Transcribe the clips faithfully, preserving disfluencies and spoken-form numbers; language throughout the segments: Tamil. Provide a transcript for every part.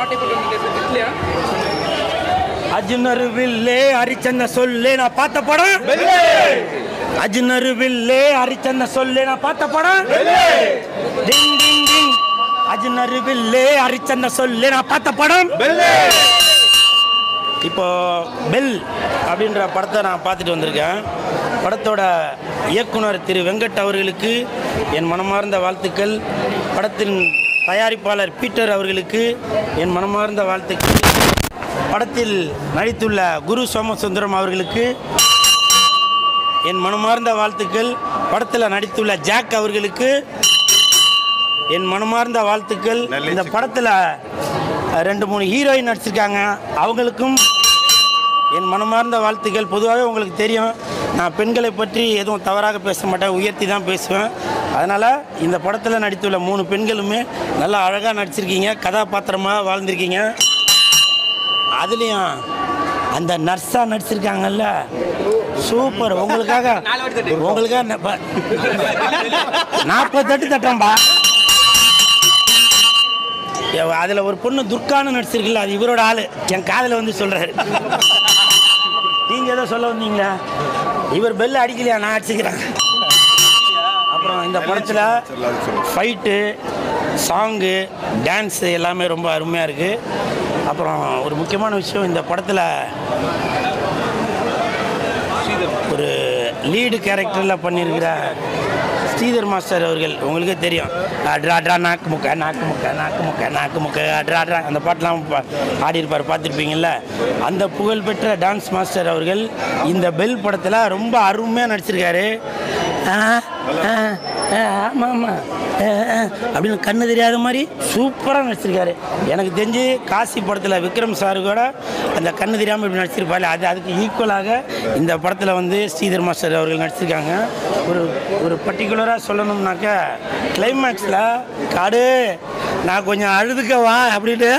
அஜ்னர் வில்லே ஹரிச்சந்திர சொல்லே நான் பார்த்த படம் அஜ்னர் வில்லே ஹரிச்சந்திர சொல்லே நான் பார்த்த படம் டிங் டிங் டிங் அஜ்னர் வில்லே ஹரிச்சந்திர சொல்லே நான் பார்த்த படம் இப்போ பெல் அப்படின்ற படத்தை நான் பார்த்துட்டு வந்திருக்கேன். படத்தோட இயக்குனர் திரு வெங்கட் அவர்களுக்கு என் மனமார்ந்த வாழ்த்துக்கள். படத்தின் தயாரிப்பாளர் பீட்டர் அவர்களுக்கு என் மனமார்ந்த வாழ்த்துக்கள். படத்தில் நடித்துள்ள குரு சோமசுந்தரம் அவர்களுக்கு என் மனமார்ந்த வாழ்த்துக்கள். படத்தில் நடித்துள்ள ஜாக் அவர்களுக்கு என் மனமார்ந்த வாழ்த்துக்கள். இந்த படத்தில் ரெண்டு மூணு ஹீரோயின் நடிச்சிருக்காங்க, அவங்களுக்கும் என் மனமார்ந்த வாழ்த்துக்கள். பொதுவாகவே உங்களுக்கு தெரியும், நான் பெண்களை பற்றி எதுவும் தவறாக பேச மாட்டேன், உயர்த்தி தான் பேசுவேன். அதனால் இந்த படத்தில் நடித்துள்ள மூணு பெண்களுமே நல்லா அழகாக நடிச்சிருக்கீங்க, கதாபாத்திரமாக வாழ்ந்திருக்கீங்க. அதுலேயும் அந்த நர்ஸாக நடிச்சிருக்காங்கல்ல, சூப்பர். உங்களுக்காக உங்களுக்காக நாற்பத்தெட்டு தட்டம்பா. அதில் ஒரு பொண்ணு துர்கான்னு நடிச்சிருக்குல்ல, அது இவரோட ஆள். என் காதில் வந்து சொல்கிறாரு, நீங்கள் ஏதோ சொல்ல வந்தீங்களா? இவர் பெல் அடிக்கலையா, நான் அடிச்சுக்கிறேன். அப்புறம் இந்த படத்தில் ஃபைட்டு, சாங்கு, டான்ஸு எல்லாமே ரொம்ப அருமையாக இருக்குது. அப்புறம் ஒரு முக்கியமான விஷயம், இந்த படத்தில் ஒரு லீடு கேரக்டரில் பண்ணியிருக்கிற ஸ்ரீதர் மாஸ்டர் அவர்கள், உங்களுக்கே தெரியும், ட்ரா ட்ரா நாக்கு முக்க நாக்கு முக்க நாக்கு முக்க நாக்கு முக்க ட்ரா ட்ரா அந்த பாட்டெலாம் ஆடியிருப்பார், பார்த்துருப்பீங்கள்ல. அந்த புகழ்பெற்ற டான்ஸ் மாஸ்டர் அவர்கள் இந்த பெல் படத்தில் ரொம்ப அருமையாக நடிச்சிருக்காரு. ஆமாம் ஆமாம் அப்படின்னு கண்ணு தெரியாத மாதிரி சூப்பராக நடிச்சிருக்காரு. எனக்கு தெரிஞ்சு காசி படத்தில் விக்ரம் சாரு கூட அந்த கண்ணு தெரியாமல் இப்படி நடிச்சிருப்பாரு. அது அதுக்கு ஈக்குவலாக இந்த படத்தில் வந்து ஸ்ரீதர் மாஸ்டர் அவர்கள் நடிச்சிருக்காங்க. ஒரு ஒரு பர்டிகுலராக சொல்லணும்னாக்கா, கிளைமேக்ஸில் காடு நான் கொஞ்சம் அழுதுக்கவா அப்படின்ட்டு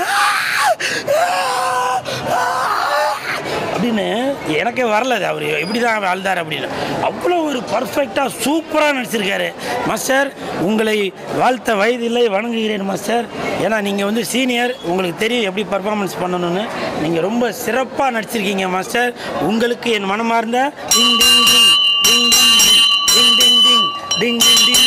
அப்படின்னு எனக்கே வரல. அவர் எப்படி தான் வாழ்ந்தார் அப்படின்னு அவ்வளோ ஒரு பர்ஃபெக்டாக சூப்பராக நடிச்சிருக்காரு. மாஸ்டர், உங்களை வாழ்த்த வயதில்லை, வணங்குகிறேன் மாஸ்டர். ஏன்னா நீங்கள் வந்து சீனியர், உங்களுக்கு தெரியும் எப்படி பர்ஃபார்மன்ஸ் பண்ணணும்னு. நீங்கள் ரொம்ப சிறப்பாக நடிச்சிருக்கீங்க மாஸ்டர். உங்களுக்கு என் மனமார்ந்த டிங் டிங் டிங் டிங் டிங் டிங் டிங் டிங் டிங் டிங்.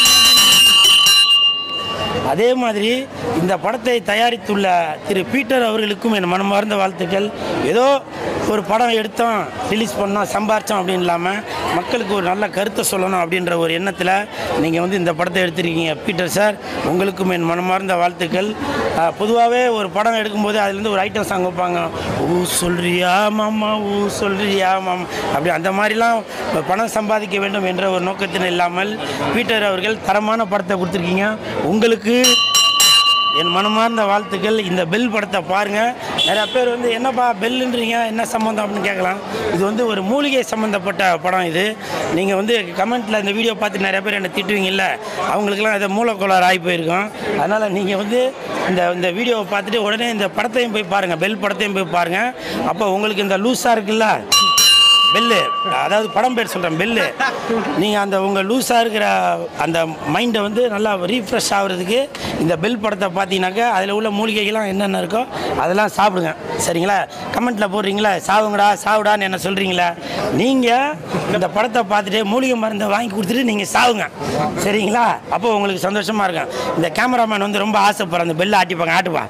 அதே மாதிரி இந்த படத்தை தயாரித்துள்ள திரு பீட்டர் அவர்களுக்கும் என் மனமார்ந்த வாழ்த்துக்கள். ஏதோ ஒரு படம் எடுத்தோம், ரிலீஸ் பண்ணோம், சம்பாரித்தோம் அப்படின்னு இல்லாமல் மக்களுக்கு ஒரு நல்ல கருத்தை சொல்லணும் அப்படின்ற ஒரு எண்ணத்தில் நீங்கள் வந்து இந்த படத்தை எடுத்திருக்கீங்க பீட்டர் சார். உங்களுக்கும் என் மனமார்ந்த வாழ்த்துக்கள். பொதுவாகவே ஒரு படம் எடுக்கும்போது அதுலேருந்து ஒரு ஐட்டம் சாங் வைப்பாங்க, ஊ சொல்கிறியா மாமா, ஊ சொல்கிறியா மாமா, அப்படி அந்த மாதிரிலாம் பணம் சம்பாதிக்க வேண்டும் என்ற ஒரு நோக்கத்தின் இல்லாமல் பீட்டர் அவர்கள் தரமான படத்தை கொடுத்துருக்கீங்க. உங்களுக்கு என் மனமார்ந்த வாழ்த்துக்கள். இந்த பெல் படத்தை பாருங்கள். நிறையா பேர் வந்து என்னப்பா பெல்லுன்றீங்க, என்ன சம்மந்தம் அப்படின்னு கேட்கலாம். இது வந்து ஒரு மூலிகை சம்மந்தப்பட்ட படம். இது நீங்கள் வந்து கமெண்ட்டில் இந்த வீடியோ பார்த்து நிறைய பேர் என்னை திட்டுவீங்கல்ல, அவங்களுக்கெல்லாம் இதை மூலக்கோளாறு ஆகி போயிருக்கும். அதனால் நீங்கள் வந்து இந்த இந்த வீடியோவை பார்த்துட்டு உடனே இந்த படத்தையும் போய் பாருங்கள், பெல் படத்தையும் போய் பாருங்கள். அப்போ உங்களுக்கு இந்த லூஸாக இருக்குல்ல பெல்லு, அதாவது படம் பேர் சொல்கிறேன் பெல்லு, நீங்கள் அந்த உங்கள் லூஸாக இருக்கிற அந்த மைண்டை வந்து நல்லா ரீஃப்ரெஷ் ஆகிறதுக்கு இந்த பெல் படத்தை பார்த்தீங்கன்னாக்கா அதில் உள்ள மூலிகைகள்லாம் என்னென்ன இருக்கோ அதெல்லாம் சாப்பிடுங்க. சரிங்களா? கமெண்ட்டில் போடுறீங்களா சாவுங்கடா சாவுடான்னு என்ன சொல்கிறீங்களா? நீங்கள் இந்த படத்தை பார்த்துட்டு மூலிகை மருந்தை வாங்கி கொடுத்துட்டு நீங்கள் சாவுங்க. சரிங்களா? அப்போ உங்களுக்கு சந்தோஷமாக இருக்கும். இந்த கேமராமேன் வந்து ரொம்ப ஆசைப்படுற அந்த பெல்லை ஆட்டிப்பாங்க, ஆட்டுப்பா.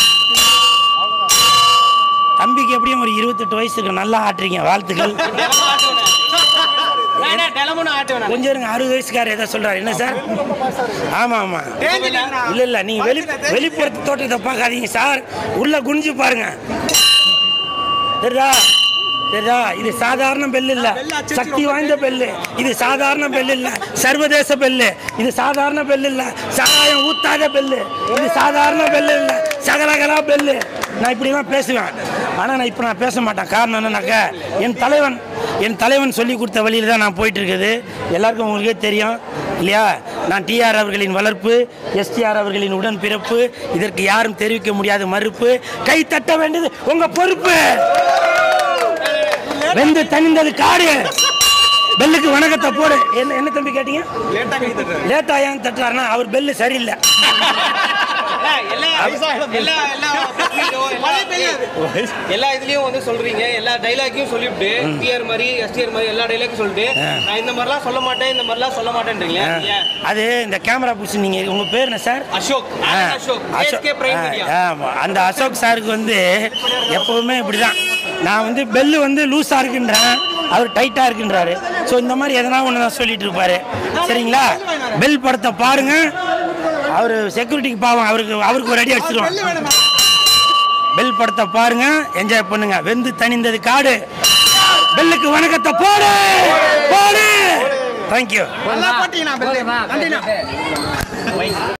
தம்பிக்கு எப்படியும் ஒரு இருபத்தெட்டு வயசுக்கு நல்லா ஆட்டுறீங்க, வாழ்த்துக்கள். கொஞ்சம் இருங்க, அறுபது வயசுக்காரர் எதாவது சொல்றாரு, என்ன சார்? ஆமா ஆமா, இல்ல இல்ல, நீங்க வெளி வெளிப்புறத்து தோட்டத்தை பார்க்காதீங்க சார், உள்ள குனிஞ்சு பாருங்க. சரிதா? சரிதா? இது சாதாரண பெல் இல்ல, சக்தி வாய்ந்த பெல்லு. இது சாதாரண பெல் இல்ல, சர்வதேச பெல்லு. இது சாதாரண பெல் இல்ல, சாராயம் ஊத்தாத பெல்லு. இது சாதாரண பெல்லு இல்ல, சகலகலா பெல்லு. நான் இப்படிலாம் பேசுவேன், ஆனால் நான் இப்போ நான் பேச மாட்டேன். காரணம் என்னன்னாக்கா, என் தலைவன் என் தலைவன் சொல்லி கொடுத்த வழியில் தான் நான் போயிட்டு இருக்குது. எல்லாருக்கும் உங்களுக்கே தெரியும் இல்லையா? நான் டிஆர் அவர்களின் வளர்ப்பு, எஸ்டிஆர் அவர்களின் உடன் பிறப்பு, இதற்கு யாரும் தெரிவிக்க முடியாத மறுப்பு. கை தட்ட வேண்டியது உங்க பொறுப்பு. வெந்து தனிந்தது காடு. பெல்லுக்கு வணக்கத்தை போடு. என்ன என்ன தம்பி கேட்டீங்க? லேட்டா ஏன் தட்டுறாருன்னா அவர் பெல்லு சரியில்லை. எல்லா எல்லா எல்லா இதுலயும் வந்து சொல்றீங்க, எல்லா டைலாக்கையும் சொல்லிவிட்டு டிஆர் மாதிரி எஸ்டிஆர் மாதிரி எல்லா டைலாக்கும் சொல்லிட்டு நான் இந்த மாதிரிலாம் சொல்ல மாட்டேன் இந்த மாதிரிலாம் சொல்ல மாட்டேன்றீங்க. அது இந்த கேமரா புஷ். நீங்க உங்க பேர் என்ன sir? Ashok. Ashok ASK prime media. ஆமா, அந்த அசோக் சாருக்கு வந்து எப்பவுமே இப்படிதான். நான் வந்து பெல்லு வந்து லூஸா இருக்குன்றேன், அவர் டைட்டா இருக்குன்றாரு. ஸோ இந்த மாதிரி எதனா ஒன்று தான் சொல்லிட்டு இருப்பாரு. சரிங்களா? பெல் படத்தை பாருங்க. அவர் செக்யூரிட்டிக்கு பாவம், அவருக்கு அவருக்கு ஒரு அடி அடிச்சிருவான். பெல் படத்தை பாருங்க, என்ஜாய் பண்ணுங்க. வெந்து தணிந்தது காடு. பெல்லுக்கு வணக்கத்தை போடு போடு. தேங்க்யூ.